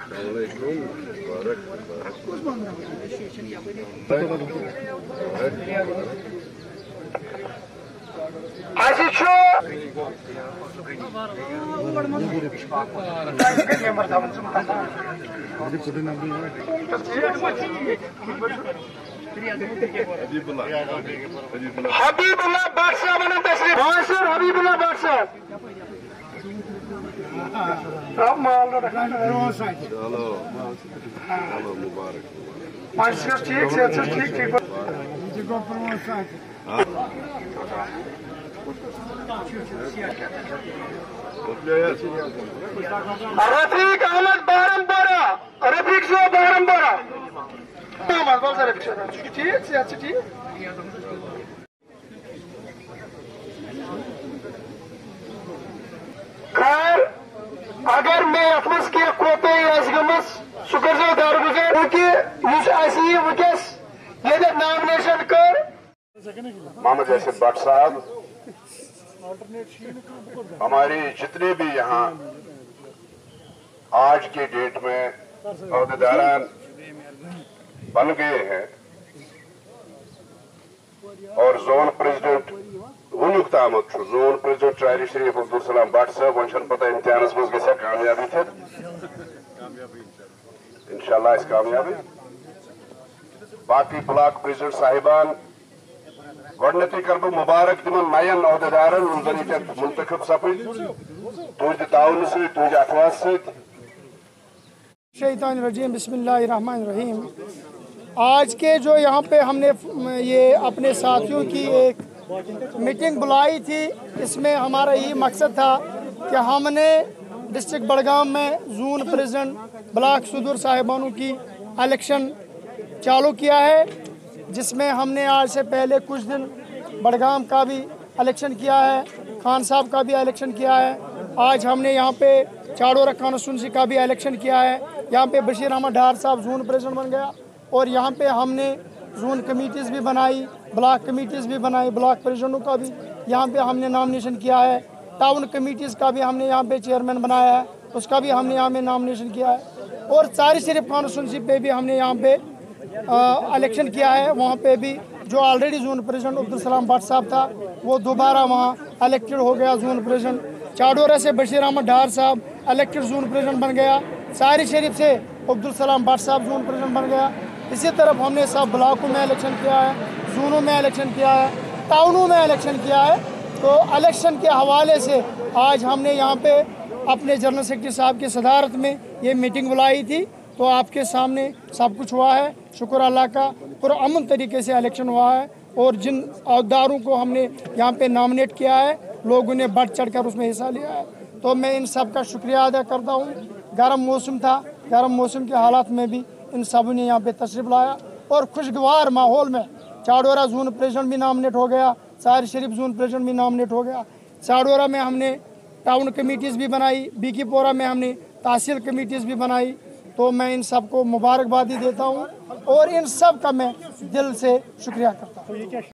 हबीबुल्लाह बादशाह बने तशरीफ सर हबीबुल्लाह बादशाह अब माल रखना चलो मुबारक मास्टर ठीक से ठीक रफीक अहमद बारमपोरा रफीक शो बारमपोरा ठीक से ठीक खैर अगर मैं अतमस के कोते गमस सुकरजो दारगुजर कि वस ये नॉमिनेशन कर मोहम्मद यासिर भट्ट साहब हमारी जितने भी यहाँ आज के डेट में अहदेदारान बन गए हैं और जोन प्रेसिडेंट वुनुक तामत जोन प्रेसिडेंट ट्रायरी शरीफ अब्दुल सलाम भट्ट साहब वन पता इम्तिहानस मज गया कामयाबी थे इंशाल्लाह इस कामयाबी बाकी ब्लॉक प्रेसिडेंट साहिबान गडनती कर बह मुबारक तिमन नयन अहदेदारन मुंतखब सपद तुज ताउन तुज अखवास शैतानिर्रजीम बिस्मिल्लाहिर्रहमानिर्रहीम। आज के जो यहाँ पे हमने ये अपने साथियों की एक मीटिंग बुलाई थी, इसमें हमारा यही मकसद था कि हमने डिस्ट्रिक्ट बड़गाम में जोन प्रेसिडेंट ब्लॉक सदर साहिबानों की इलेक्शन चालू किया है, जिसमें हमने आज से पहले कुछ दिन बड़गाम का भी इलेक्शन किया है, खान साहब का भी इलेक्शन किया है। आज हमने यहाँ पे चाड़ोरा कॉन्स्टिट्यूंसी का भी इलेक्शन किया है। यहाँ पे बशीर अहमद डार साहब जोन प्रेसिडेंट बन गया और यहाँ पे हमने जोन कमेटीज़ भी बनाई, ब्लॉक कमेटीज़ भी बनाई, ब्लॉक प्रेसिडेंटों का भी यहाँ पे हमने नॉमिनेशन किया है। टाउन कमेटीज़ का भी हमने यहाँ पे चेयरमैन बनाया है, उसका भी हमने यहाँ पे नॉमिनेशन किया है। और चारी शरीफ कॉन्स्टिट्यूंसी पे भी हमने यहाँ पे इलेक्शन किया है। वहाँ पे भी जो already zone president Abdul Salam Bhat साहब था वो दोबारा वहाँ इलेक्टेड हो गया जोन प्रेसिडेंट। चाडोरा से बशीर अहमद डार साहब इलेक्टेड जोन प्रेसिडेंट बन गया। सारी शरीफ से अब्दुल सलाम भट्ट साहब जोन प्रेसिडेंट बन गया। इसी तरफ हमने सब ब्लॉकों में इलेक्शन किया है, जोनों में इलेक्शन किया है, टाउनों में इलेक्शन किया है। तो इलेक्शन के हवाले से आज हमने यहाँ पे अपने जनरल सेक्रेटरी साहब की सदारत में ये मीटिंग बुलाई थी। तो आपके सामने सब कुछ हुआ है, शुक्र अल्लाह का, पुरअमन तरीके से इलेक्शन हुआ है। और जिन अहदेदारों को हमने यहाँ पे नॉमिनेट किया है, लोगों ने बढ़ चढ़ कर उसमें हिस्सा लिया है। तो मैं इन सब का शुक्रिया अदा करता हूँ। गर्म मौसम था, गर्म मौसम के हालात में भी इन सब ने यहाँ पे तशरीफ लाया और खुशगवार माहौल में चाडोरा जोन प्रेसिडेंट भी नॉमिनेट हो गया, सारी शरीफ जोन प्रेसिडेंट भी नॉमिनेट हो गया। चाडोरा में हमने टाउन कमेटीज़ भी बनाई, बीकीपोरा में हमने तहसील कमेटीज़ भी बनाई। तो मैं इन सब को मुबारकबादी देता हूँ और इन सब का मैं दिल से शुक्रिया करता हूँ।